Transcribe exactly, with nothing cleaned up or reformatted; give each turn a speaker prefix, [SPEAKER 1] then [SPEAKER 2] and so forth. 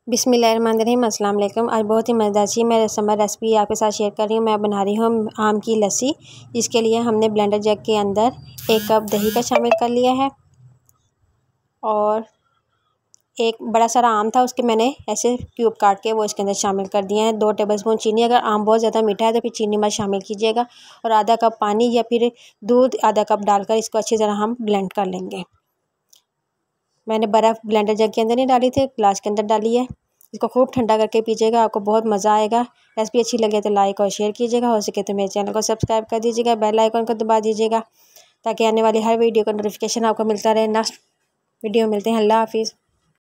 [SPEAKER 1] बिस्मिल्लाहिर्रहमानिर्रहीम, अस्सलाम वालेकुम। आज बहुत ही मज़ेदार सी मैं समर रेसिपी आपके साथ शेयर कर रही हूँ। मैं बना रही हूँ आम की लस्सी। इसके लिए हमने ब्लेंडर जग के अंदर एक कप दही का शामिल कर लिया है और एक बड़ा सारा आम था, उसके मैंने ऐसे क्यूब काट के वो इसके अंदर शामिल कर दिए हैं। दो टेबलस्पून चीनी, अगर आम बहुत ज़्यादा मीठा है तो फिर चीनी मत शामिल कीजिएगा, और आधा कप पानी या फिर दूध आधा कप डालकर इसको अच्छी तरह हम ब्लेंड कर लेंगे। मैंने बर्फ़ ब्लेंडर जग के अंदर नहीं डाली थी, ग्लास के अंदर डाली है। इसको खूब ठंडा करके पीजिएगा, आपको बहुत मज़ा आएगा। रेसिपी अच्छी लगे तो लाइक और शेयर कीजिएगा, हो सके तो मेरे चैनल को सब्सक्राइब कर दीजिएगा, बेल आइकन को दबा दीजिएगा ताकि आने वाली हर वीडियो का नोटिफिकेशन आपको मिलता रहे। नेक्स्ट वीडियो मिलते हैं। अल्लाह हाफिज़।